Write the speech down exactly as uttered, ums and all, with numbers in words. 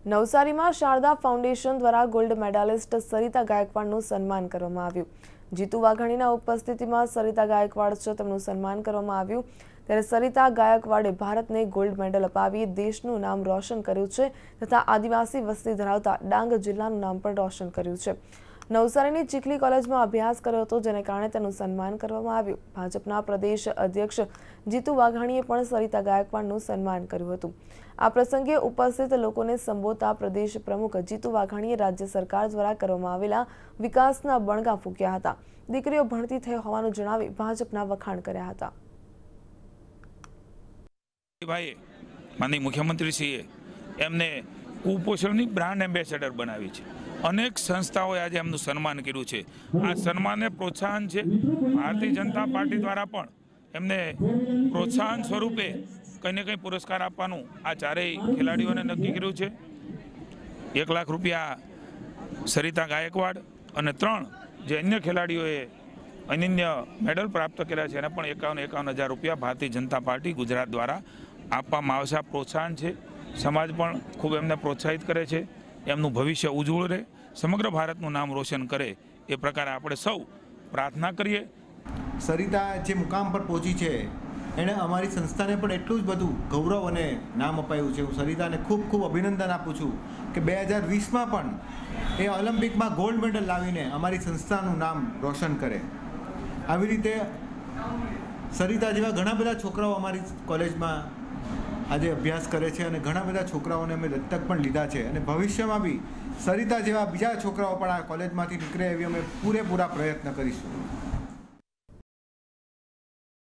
નવસારીમાં શારદા ફાઉન્ડેશન દ્વારા gold medalist Sarita ગાયકવાડનું સન્માન કરવામાં આવ્યું। જીતુ વાઘાણીના ઉપસ્થિતિમાં સરિતા ગાયકવાડ છે તેમનું સન્માન કરવામાં આવ્યું। ત્યારે સરિતા ગાયકવાડે ભારતને ગોલ્ડ મેડલ અપાવી દેશનું નામ રોશન કર્યું છે તથા આદિવાસી વસ્તી ધરાવતા ડાંગ જિલ્લાનું નામ પણ રોશન કર્યું છે। નવસારીની ચીખલી કોલેજમાં અભ્યાસ કર્યો હતો જેને કારણે તેનું સન્માન કરવામાં આવ્યું। ભાજપના પ્રદેશ અધ્યક્ષ જીતુ વાઘાણીએ પણ સરિતા ગાયકવાડનું સન્માન કર્યું હતું। આ પ્રસંગે ઉપસ્થિત લોકોને સંબોધતા પ્રદેશ પ્રમુખ જીતુ વાઘાણીએ રાજ્ય સરકાર દ્વારા કરવામાં આવેલા વિકાસના બણગા ફૂંક્યા હતા। દીકરીઓ ભણતી થઈ હોવાનું જણાવી ભાજપના વખાણ કર્યા હતા। ભાઈ માનનીય મુખ્યમંત્રીશ્રીએ એમને કુપોષણની બ્રાન્ડ એમ્બેસેડર બનાવી છે। અનેક સંસ્થાઓએ આજે એમનું સન્માન કર્યું છે। આ સન્માનને પ્રોત્સાહન છે ભારતીય જનતા પાર્ટી દ્વારા પણ એમને પ્રોત્સાહન સ્વરૂપે કંઈ ને કંઈ પુરસ્કાર આપવાનું આ ચારેય ખેલાડીઓને નક્કી કર્યું છે। એક લાખ રૂપિયા સરિતા ગાયકવાડ અને ત્રણ જે અન્ય ખેલાડીઓએ અનન્ય મેડલ પ્રાપ્ત કર્યા છે એને પણ એકાવન એકાવન હજાર રૂપિયા ભારતીય જનતા પાર્ટી ગુજરાત દ્વારા આપવામાં આવશે। આ પ્રોત્સાહન છે, સમાજ પણ ખૂબ એમને પ્રોત્સાહિત કરે છે, એમનું ભવિષ્ય ઉજ્જવળ રહે, સમગ્ર ભારતનું નામ રોશન કરે એ પ્રકારે આપણે સૌ પ્રાર્થના કરીએ। સરિતા જે મુકામ પર પહોંચી છે એણે અમારી સંસ્થાને પણ એટલું જ બધું ગૌરવ અને નામ અપાયું છે। હું સરિતાને ખૂબ ખૂબ અભિનંદન આપું છું કે બે હજાર વીસમાં પણ એ ઓલિમ્પિકમાં ગોલ્ડ મેડલ લાવીને અમારી સંસ્થાનું નામ રોશન કરે। આવી રીતે સરિતા જેવા ઘણા બધા છોકરાઓ અમારી કોલેજમાં આજે અભ્યાસ કરે છે અને ઘણા બધા છોકરાઓને અમે દત્તક પણ લીધા છે અને ભવિષ્યમાં બી સરિતા જેવા બીજા છોકરાઓ પણ આ કોલેજમાંથી નીકળે એવી અમે પૂરેપૂરા પ્રયત્ન કરીશું।